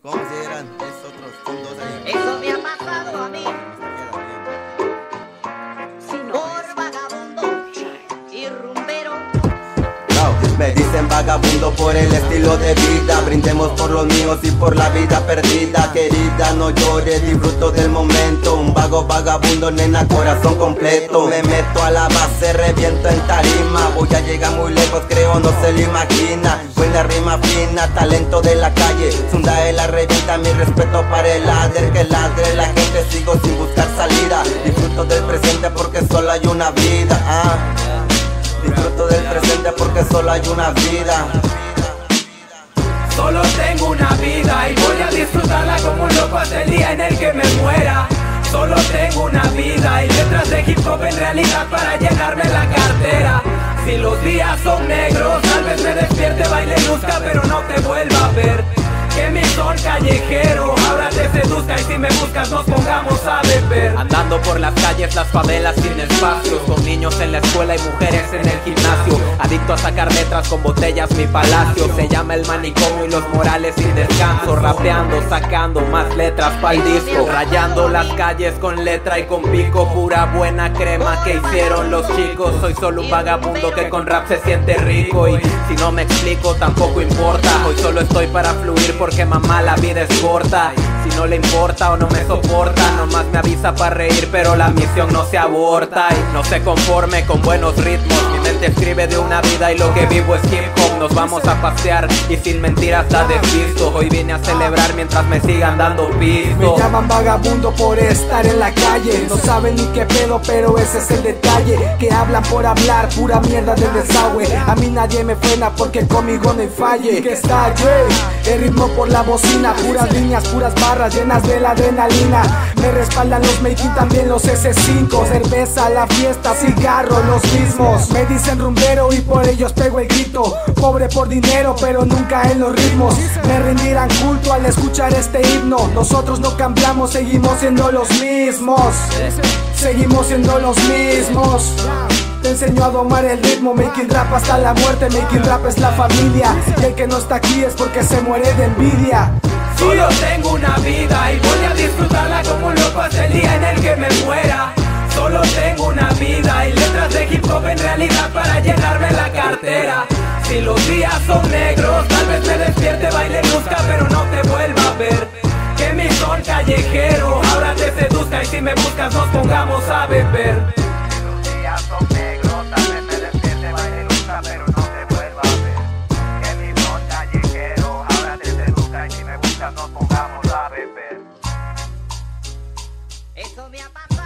consideran es otros, son dos ahí. Eso me ha pasado a mí por vagabundo y rumbero. Me dicen vagabundo por el estilo de vida. Brindemos por los míos y por la vida perdida. Querida, no llores, disfruto del momento. Un vago vagabundo, nena, corazón completo. Me meto a la base, reviento en tarima. Voy a llegar muy lejos, creo, no se lo imagina. Buena rima fina, talento de la calle. Zundae la revienta, mi respeto para el ladder. Que ladre la gente, sigo sin buscar salida. Disfruto del presente porque solo hay una vida. Disfruto del presente porque solo hay una vida. Solo tengo una vida y voy a disfrutarla como un loco hasta el día en el que me muera. Solo tengo una vida y letras de hip hop en realidad para llenarme la cartera. Si los días son negros, tal vez me despierte, baile y luzca, pero no te vuelva a ver. Que mi son callejero, ahora te seduzca y si me buscas nos pongamos a beber. Andando por las calles, las favelas sin espacios, con niños en la escuela y mujeres en el gimnasio. Adicto a sacar letras con botellas, mi palacio se llama el manicomio y los morales sin descanso. Rapeando, sacando más letras pa'l disco, rayando las calles con letra y con pico. Pura buena crema que hicieron los chicos. Soy solo un vagabundo que con rap se siente rico. Y si no me explico tampoco importa, hoy solo estoy para fluir porque mamá la vida es corta. Si no le importa o no me soporta, nomás me avisa para reír pero la misión no se aborta. Y no se conforme con buenos ritmos, mi mente escribe de una vida y lo que vivo es hip hop. Nos vamos a pasear y sin mentiras la desvisto. Hoy vine a celebrar mientras me sigan dando pisto. Me llaman vagabundo por estar en la calle. No saben ni qué pedo, pero ese es el detalle. Que hablan por hablar, pura mierda de desagüe. A mí nadie me frena porque conmigo no hay falle. Que estalle el ritmo por la bocina, puras líneas, puras barras llenas de la adrenalina. Me respaldan los making, también los S5. Cerveza, la fiesta, cigarro, los mismos. Me dicen rumbero y por ellos pego el grito. Pobre por dinero, pero nunca en los ritmos. Me rendirán culto al escuchar este himno. Nosotros no cambiamos, seguimos siendo los mismos. Seguimos siendo los mismos. Te enseño a domar el ritmo, making rap hasta la muerte. Making rap es la familia y el que no está aquí es porque se muere de envidia. Solo tengo una vida y voy a disfrutarla como un loco hasta el día en el que me muera. Solo tengo una vida y letras de hip hop en realidad para llenarme la cartera. Si los días son negros, tal vez me despierte, baile, luzca, pero no te vuelva a ver. Que mi son callejero, ahora te seduzca y si me buscas nos pongamos a beber. Si los días son negros, tal vez me despierte, baile, luzca, pero no te vuelva a ver. Que mi son callejero, ahora te seduzca y si me buscas nos pongamos a beber. Eso me ha pasado.